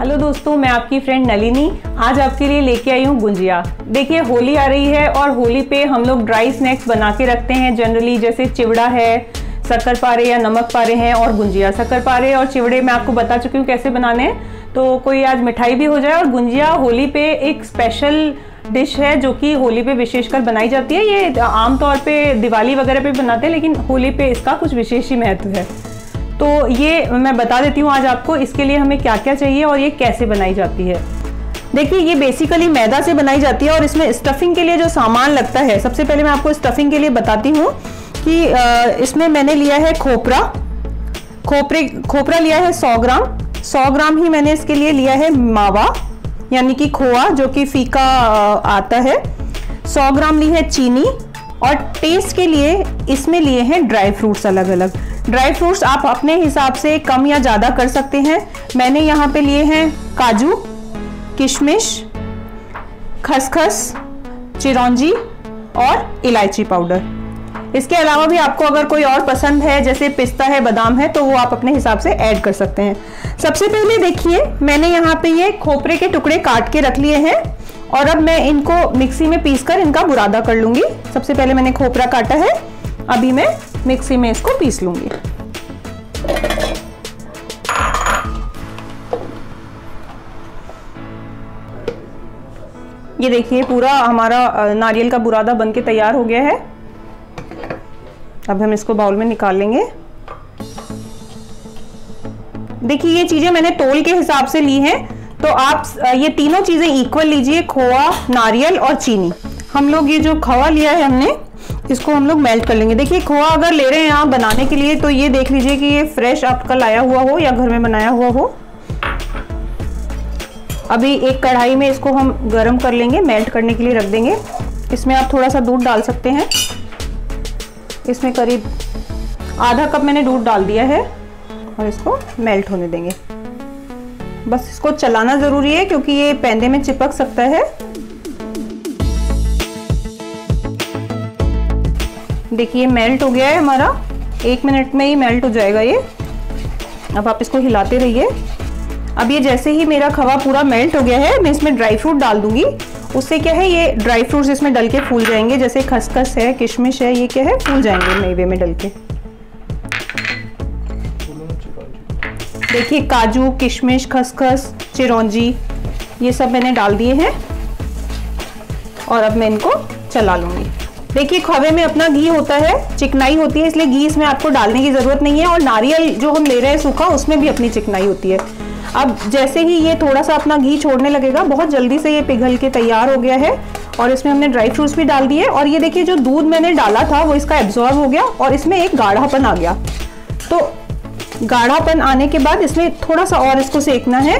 Hello दोस्तों, मैं आपकी फ्रेंड नलिनी आज आपके लिए लेके आई हूँ गुंजिया। देखिए होली आ रही है और होली पे हम लोग ड्राई स्नैक्स बना के रखते हैं जनरली, जैसे चिवड़ा है, शक्कर पारे या नमक पारे हैं और गुंजिया। शक्कर पारे और चिवड़े मैं आपको बता चुकी हूँ कैसे बनाने हैं, तो कोई आज मिठाई भी हो जाए। और गुंजिया होली पे एक स्पेशल डिश है जो कि होली पे विशेषकर बनाई जाती है। ये आमतौर पे दिवाली वगैरह पे बनाते हैं, लेकिन होली पे इसका कुछ विशेष ही महत्व है। तो ये मैं बता देती हूँ आज आपको इसके लिए हमें क्या क्या चाहिए और ये कैसे बनाई जाती है। देखिए ये बेसिकली मैदा से बनाई जाती है और इसमें स्टफिंग के लिए जो सामान लगता है, सबसे पहले मैं आपको स्टफिंग के लिए बताती हूँ कि इसमें मैंने लिया है खोपरा लिया है 100 ग्राम। 100 ग्राम ही मैंने इसके लिए लिया है मावा यानी कि खोआ जो कि फीका आता है। 100 ग्राम ली है चीनी और टेस्ट के लिए इसमें लिए हैं ड्राई फ्रूट्स। अलग अलग ड्राई फ्रूट्स आप अपने हिसाब से कम या ज़्यादा कर सकते हैं। मैंने यहाँ पे लिए हैं काजू, किशमिश, खसखस, चिरौंजी और इलायची पाउडर। इसके अलावा भी आपको अगर कोई और पसंद है जैसे पिस्ता है, बादाम है, तो वो आप अपने हिसाब से ऐड कर सकते हैं। सबसे पहले देखिए मैंने यहाँ पे ये खोपरे के टुकड़े काट के रख लिए हैं और अब मैं इनको मिक्सी में पीसकर इनका बुरादा कर लूंगी। सबसे पहले मैंने खोपरा काटा है, अभी मैं मिक्सी में इसको पीस लूंगी। ये देखिए पूरा हमारा नारियल का बुरादा बनके तैयार हो गया है। अब हम इसको बाउल में निकाल लेंगे। देखिए ये चीजें मैंने तोल के हिसाब से ली हैं, तो आप ये तीनों चीजें इक्वल लीजिए, खोआ, नारियल और चीनी। हम लोग ये जो खोआ लिया है हमने, इसको हम लोग मेल्ट कर लेंगे। देखिए खोआ अगर ले रहे हैं आप बनाने के लिए तो ये देख लीजिए कि ये फ्रेश आपका लाया हुआ हो या घर में बनाया हुआ हो। अभी एक कढ़ाई में इसको हम गरम कर लेंगे, मेल्ट करने के लिए रख देंगे। इसमें आप थोड़ा सा दूध डाल सकते हैं। इसमें करीब आधा कप मैंने दूध डाल दिया है और इसको मेल्ट होने देंगे। बस इसको चलाना जरूरी है क्योंकि ये पैंदे में चिपक सकता है। देखिए मेल्ट हो गया है हमारा, 1 मिनट में ही मेल्ट हो जाएगा ये। अब आप इसको हिलाते रहिए। अब ये जैसे ही मेरा खवा पूरा मेल्ट हो गया है, मैं इसमें ड्राई फ्रूट डाल दूंगी। उससे क्या है, ये ड्राई फ्रूट्स इसमें डल के फूल जाएंगे। जैसे खसखस है, किशमिश है, ये क्या है, फूल जाएंगे मेवे में डल के। देखिए काजू, किशमिश, खसखस, चिरौंजी ये सब मैंने डाल दिए हैं और अब मैं इनको चला लूंगी। देखिए खवे में अपना घी होता है, चिकनाई होती है, इसलिए घी इसमें आपको डालने की जरूरत नहीं है। और नारियल जो हम ले रहे हैं सूखा, उसमें भी अपनी चिकनाई होती है। अब जैसे ही ये थोड़ा सा अपना घी छोड़ने लगेगा, बहुत जल्दी से ये पिघल के तैयार हो गया है और इसमें हमने ड्राई फ्रूट्स भी डाल दिए। और ये देखिए जो दूध मैंने डाला था वो इसका एब्जॉर्ब हो गया और इसमें एक गाढ़ापन आ गया। तो गाढ़ापन आने के बाद इसमें थोड़ा सा और इसको सेकना है।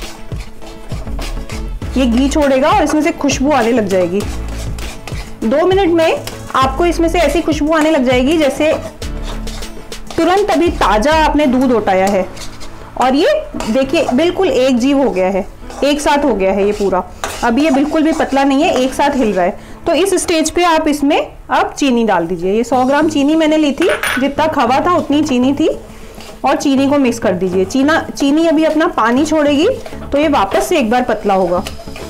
ये घी छोड़ेगा और इसमें से खुशबू आने लग जाएगी। 2 मिनट में आपको इसमें से ऐसी खुशबू आने लग जाएगी जैसे तुरंत अभी ताजा आपने दूध उठाया है। और ये देखिए बिल्कुल एक जीव हो गया है, एक साथ हो गया है ये पूरा। अभी ये बिल्कुल भी पतला नहीं है, एक साथ हिल रहा है। तो इस स्टेज पे आप इसमें अब चीनी डाल दीजिए। ये 100 ग्राम चीनी मैंने ली थी, जितना खवा था उतनी चीनी थी। और चीनी को मिक्स कर दीजिए। चीनी अभी अपना पानी छोड़ेगी तो ये वापस से एक बार पतला होगा।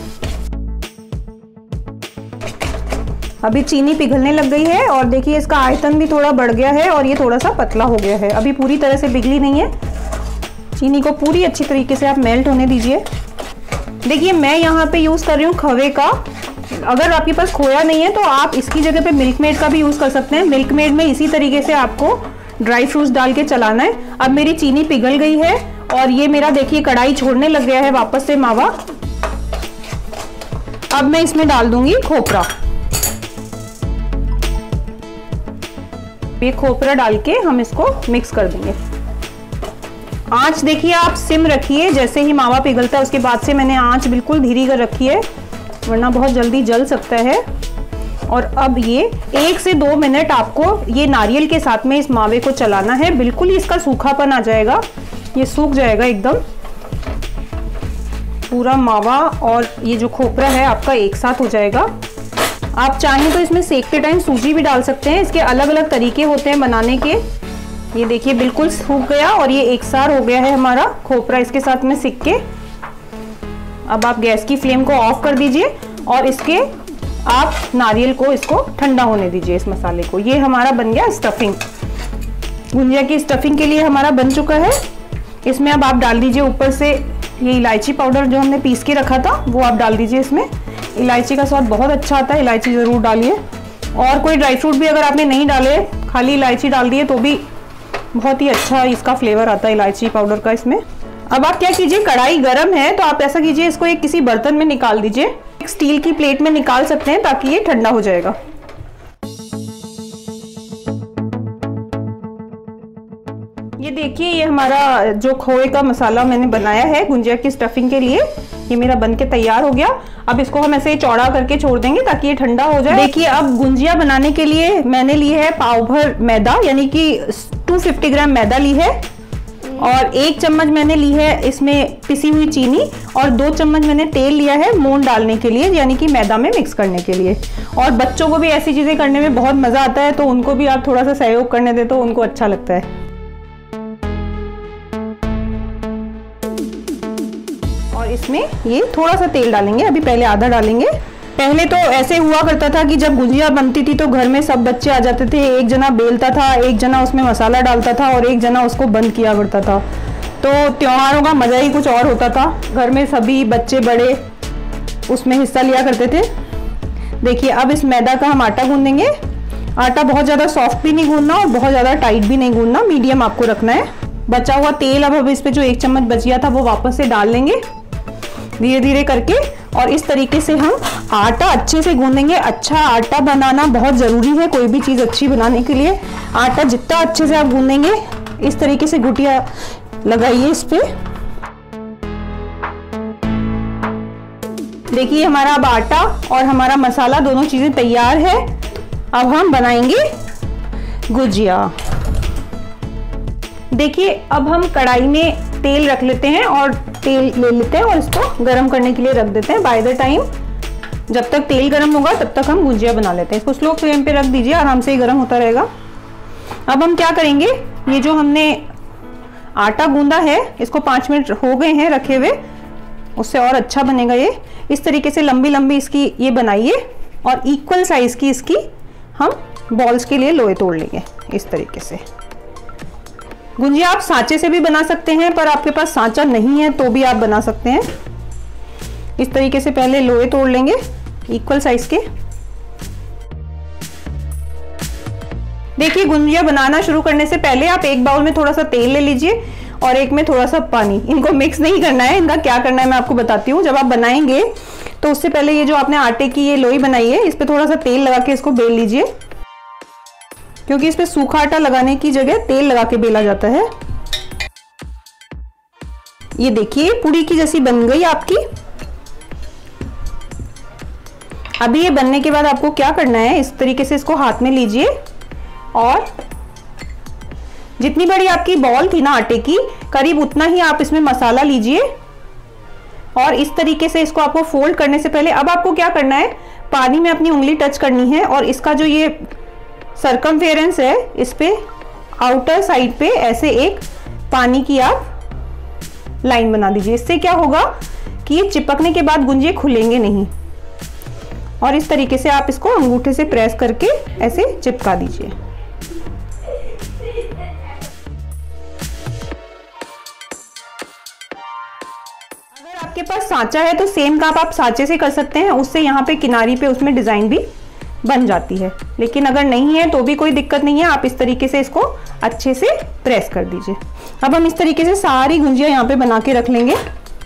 अभी चीनी पिघलने लग गई है और देखिए इसका आयतन भी थोड़ा बढ़ गया है और ये थोड़ा सा पतला हो गया है। अभी पूरी तरह से पिघली नहीं है। चीनी को पूरी अच्छी तरीके से आप मेल्ट होने दीजिए। देखिए मैं यहाँ पे यूज कर रही हूँ खवे का। अगर आपके पास खोया नहीं है तो आप इसकी जगह पे मिल्क मेड का भी यूज कर सकते हैं। मिल्क मेड में इसी तरीके से आपको ड्राई फ्रूट्स डाल के चलाना है। अब मेरी चीनी पिघल गई है और ये मेरा देखिए कढ़ाई छोड़ने लग गया है वापस से मावा। अब मैं इसमें डाल दूंगी खोपरा। ये खोपरा डाल के हम इसको मिक्स कर देंगे। आंच देखिए आप सिम रखिए। जैसे ही मावा पिघलता है उसके बाद से मैंने आंच बिल्कुल धीरे कर रखी है, वरना बहुत जल्दी जल सकता है। और अब ये 1 से 2 मिनट आपको ये नारियल के साथ में इस मावे को चलाना है। बिल्कुल ही इसका सूखापन आ जाएगा, ये सूख जाएगा एकदम। पूरा मावा और ये जो खोपरा है आपका एक साथ हो जाएगा। आप चाहें तो इसमें सेकते टाइम सूजी भी डाल सकते हैं। इसके अलग अलग तरीके होते हैं बनाने के। ये देखिए बिल्कुल सूख गया और ये एक सार हो गया है हमारा खोपरा इसके साथ में सिक के। अब आप गैस की फ्लेम को ऑफ कर दीजिए और इसके आप नारियल को इसको ठंडा होने दीजिए, इस मसाले को। ये हमारा बन गया स्टफिंग। गुंजिया की स्टफिंग के लिए हमारा बन चुका है। इसमें अब आप डाल दीजिए ऊपर से ये इलायची पाउडर जो हमने पीस के रखा था, वो आप डाल दीजिए इसमें। इलायची का स्वाद बहुत अच्छा आता है, इलायची ज़रूर डालिए। और कोई ड्राई फ्रूट भी अगर आपने नहीं डाले, खाली इलायची डाल दिए तो भी बहुत ही अच्छा इसका फ्लेवर आता है इलायची पाउडर का इसमें। अब आप क्या कीजिए, कढ़ाई गर्म है तो आप ऐसा कीजिए, इसको एक किसी बर्तन में निकाल दीजिए। एक स्टील की प्लेट में निकाल सकते हैं ताकि ये ठंडा हो जाएगा। ये देखिए, ये हमारा जो खोए का मसाला मैंने बनाया है गुंजिया की स्टफिंग के लिए, ये मेरा बनके तैयार हो गया। अब इसको हम ऐसे चौड़ा करके छोड़ देंगे ताकि ये ठंडा हो जाए। देखिए, अब गुंजिया बनाने के लिए मैंने ली है पाव भर मैदा, यानी कि 250 ग्राम मैदा ली है, और 1 चम्मच मैंने ली है इसमें पिसी हुई चीनी, और 2 चम्मच मैंने तेल लिया है मोन डालने के लिए, यानी कि मैदा में मिक्स करने के लिए। और बच्चों को भी ऐसी चीजें करने में बहुत मजा आता है, तो उनको भी आप थोड़ा सा सहयोग करने दे तो उनको अच्छा लगता है। और इसमें ये थोड़ा सा तेल डालेंगे, अभी पहले आधा डालेंगे। पहले तो ऐसे हुआ करता था कि जब गुंजिया बनती थी तो घर में सब बच्चे आ जाते थे, एक जना बेलता था, एक जना उसमें मसाला डालता था और एक जना उसको बंद किया करता था। तो त्योहारों का मज़ा ही कुछ और होता था, घर में सभी बच्चे बड़े उसमें हिस्सा लिया करते थे। देखिए, अब इस मैदा का हम आटा गूंदेंगे। आटा बहुत ज़्यादा सॉफ्ट भी नहीं गूंदना और बहुत ज़्यादा टाइट भी नहीं गूंदना, मीडियम आपको रखना है। बचा हुआ तेल अब इस पे जो 1 चम्मच बच गया था वो वापस से डाल लेंगे धीरे धीरे करके, और इस तरीके से हम आटा अच्छे से गूंदेंगे। अच्छा आटा बनाना बहुत ज़रूरी है कोई भी चीज़ अच्छी बनाने के लिए। आटा जितना अच्छे से आप गूंदेंगे, इस तरीके से गुटिया लगाइए इस पे। देखिए, हमारा अब आटा और हमारा मसाला दोनों चीज़ें तैयार है। अब हम बनाएंगे गुजिया। देखिए, अब हम कढ़ाई में तेल रख लेते हैं और तेल ले लेते हैं और इसको गरम करने के लिए रख देते हैं। बाय द टाइम जब तक तेल गरम होगा तब तक हम गुजिया बना लेते हैं। इसको स्लो फ्लेम पे रख दीजिए, आराम से ही गरम होता रहेगा। अब हम क्या करेंगे, ये जो हमने आटा गूंदा है इसको 5 मिनट हो गए हैं रखे हुए, उससे और अच्छा बनेगा ये। इस तरीके से लंबी लंबी इसकी ये बनाइए और इक्वल साइज की इसकी हम बॉल्स के लिए लोए तोड़ लेंगे इस तरीके से। गुंजिया आप सांचे से भी बना सकते हैं, पर आपके पास सांचा नहीं है तो भी आप बना सकते हैं। इस तरीके से पहले लोए तोड़ लेंगे इक्वल साइज के। देखिए, गुंजिया बनाना शुरू करने से पहले आप एक बाउल में थोड़ा सा तेल ले लीजिए और एक में थोड़ा सा पानी। इनको मिक्स नहीं करना है, इनका क्या करना है मैं आपको बताती हूँ। जब आप बनाएंगे तो उससे पहले ये जो आपने आटे की ये लोई बनाई है, इस पर थोड़ा सा तेल लगा के इसको बेल लीजिए, क्योंकि इस पे सूखा आटा लगाने की जगह तेल लगा के बेला जाता है। ये देखिए, पूड़ी की जैसी बन गई आपकी। अभी ये बनने के बाद आपको क्या करना है, इस तरीके से इसको हाथ में लीजिए और जितनी बड़ी आपकी बॉल थी ना आटे की, करीब उतना ही आप इसमें मसाला लीजिए और इस तरीके से इसको आपको फोल्ड करने से पहले अब आपको क्या करना है, पानी में अपनी उंगली टच करनी है और इसका जो ये सर्कमफेरेंस है इस पे आउटर साइड पे ऐसे एक पानी की आप लाइन बना दीजिए। इससे क्या होगा कि ये चिपकने के बाद गुंजिये खुलेंगे नहीं, और इस तरीके से आप इसको अंगूठे से प्रेस करके ऐसे चिपका दीजिए। अगर आपके पास सांचा है तो सेम काम आप सांचे से कर सकते हैं, उससे यहाँ पे किनारी पे उसमें डिजाइन भी बन जाती है। लेकिन अगर नहीं है तो भी कोई दिक्कत नहीं है, आप इस तरीके से इसको अच्छे से प्रेस कर दीजिए। अब हम इस तरीके से सारी गुंजिया यहाँ पे बना के रख लेंगे।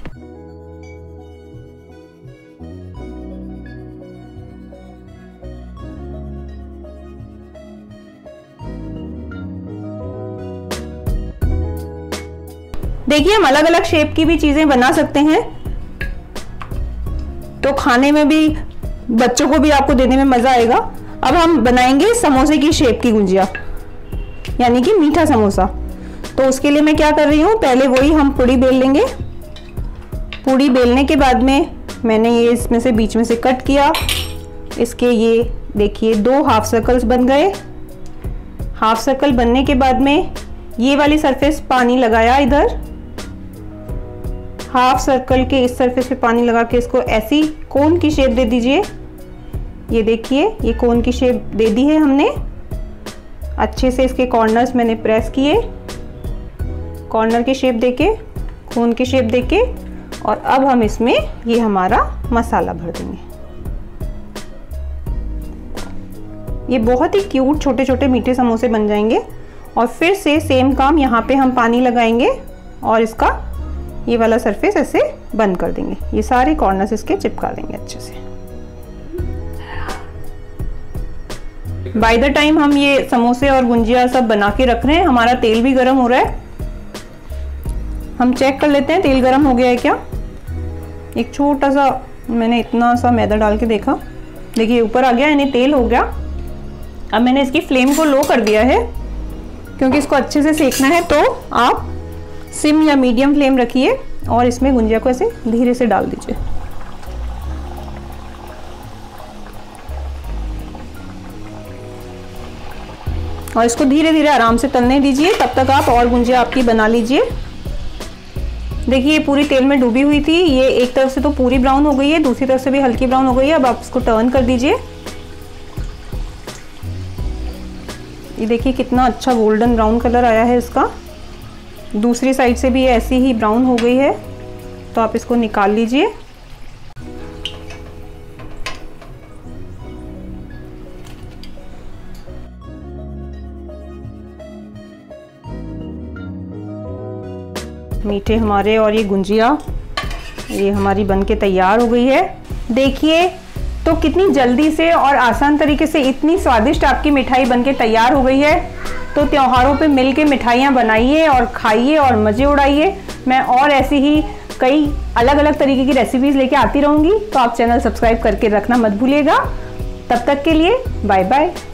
देखिए, हम अलग अलग शेप की भी चीजें बना सकते हैं, तो खाने में भी बच्चों को भी आपको देने में मजा आएगा। अब हम बनाएंगे समोसे की शेप की गुंजिया, यानी कि मीठा समोसा। तो उसके लिए मैं क्या कर रही हूँ, पहले वही हम पूड़ी बेल लेंगे। पूड़ी बेलने के बाद में मैंने ये इसमें से बीच में से कट किया। इसके ये देखिए 2 हाफ सर्कल्स बन गए। हाफ सर्कल बनने के बाद में ये वाली सरफेस पानी लगाया इधर, हाफ सर्कल के इस सरफेस पे पानी लगा के इसको ऐसी कोन की शेप दे दीजिए। ये देखिए, ये कोन की शेप दे दी है हमने। अच्छे से इसके कॉर्नर्स मैंने प्रेस किए, कॉर्नर की शेप देके, कोन की शेप देके, और अब हम इसमें ये हमारा मसाला भर देंगे। ये बहुत ही क्यूट छोटे छोटे मीठे समोसे बन जाएंगे। और फिर से सेम काम, यहाँ पे हम पानी लगाएंगे और इसका ये वाला सरफेस ऐसे बंद कर देंगे। ये सारे कॉर्नर्स इसके चिपका देंगे अच्छे से। बाय द टाइम हम ये समोसे और गुंजिया सब बना के रख रहे हैं, हमारा तेल भी गर्म हो रहा है। हम चेक कर लेते हैं तेल गर्म हो गया है क्या। एक छोटा सा मैंने इतना सा मैदा डाल के देखा, देखिए ऊपर आ गया, यानी तेल हो गया। अब मैंने इसकी फ्लेम को लो कर दिया है क्योंकि इसको अच्छे से सेकना है। तो आप सिम या मीडियम फ्लेम रखिए और इसमें गुंजिया को ऐसे धीरे से डाल दीजिए। और इसको धीरे धीरे आराम से तलने दीजिए। तब तक आप और गुंजिया आपकी बना लीजिए। देखिए ये पूरी तेल में डूबी हुई थी, ये एक तरफ से तो पूरी ब्राउन हो गई है, दूसरी तरफ से भी हल्की ब्राउन हो गई है। अब आप इसको टर्न कर दीजिए। ये देखिए कितना अच्छा गोल्डन ब्राउन कलर आया है इसका। दूसरी साइड से भी ऐसी ही ब्राउन हो गई है। तो आप इसको निकाल लीजिए। मीठे हमारे और ये गुंजिया ये हमारी बनके तैयार हो गई है। देखिए तो कितनी जल्दी से और आसान तरीके से इतनी स्वादिष्ट आपकी मिठाई बनके तैयार हो गई है। तो त्योहारों पे मिलके मिठाइयाँ बनाइए और खाइए और मज़े उड़ाइए। मैं और ऐसी ही कई अलग अलग तरीके की रेसिपीज़ लेके आती रहूँगी। तो आप चैनल सब्सक्राइब करके रखना मत भूलिएगा। तब तक के लिए बाय बाय।